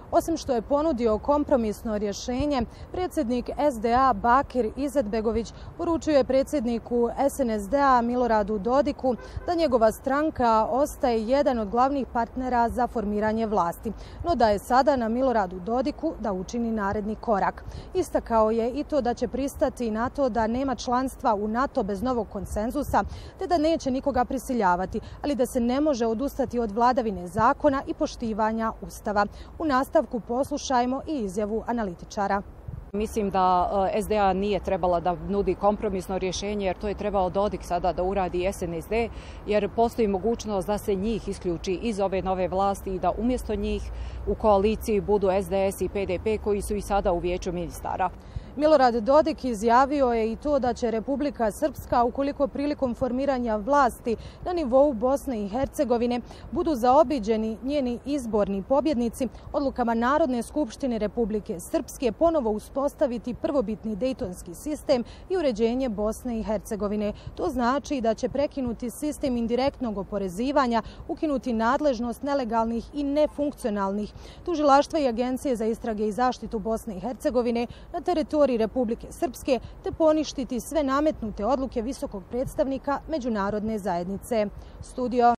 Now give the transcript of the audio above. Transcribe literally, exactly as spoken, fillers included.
Osim što je ponudio kompromisno rješenje, predsjednik S D A Bakir Izetbegović poručuje predsjedniku S N S D-a Miloradu Dodiku da njegova stranka ostaje jedan od glavnih partnera za formiranje vlasti, no da je sada na Miloradu Dodiku da učini naredni korak. Istakao je i to da će pristati na to da nema članstva u NATO bez novog konsenzusa, te da neće nikoga prisiljavati, ali da se ne može odustati od vladavine zakona i poštivanja Ustava. U nastavku poslušajmo i izjavu analitičara. Mislim da S D A nije trebala da nudi kompromisno rješenje, jer to je trebao Dodik sada da uradi S N S D, jer postoji mogućnost da se njih isključi iz ove nove vlasti i da umjesto njih u koaliciji budu S D S i P D P koji su i sada u vijeću ministara. Milorad Dodik izjavio je i to da će Republika Srpska, ukoliko prilikom formiranja vlasti na nivou Bosne i Hercegovine budu zaobiđeni njeni izborni pobjednici, odlukama Narodne skupštine Republike Srpske ponovo uspostaviti prvobitni dejtonski sistem i uređenje Bosne i Hercegovine. To znači da će prekinuti sistem indirektnog oporezivanja, ukinuti nadležnost nelegalnih i nefunkcionalnih tužilaštva i Agencije za istrage i zaštitu Bosne i Hercegovine na teritoriji Republike Srpske, te poništiti sve nametnute odluke visokog predstavnika međunarodne zajednice. Studio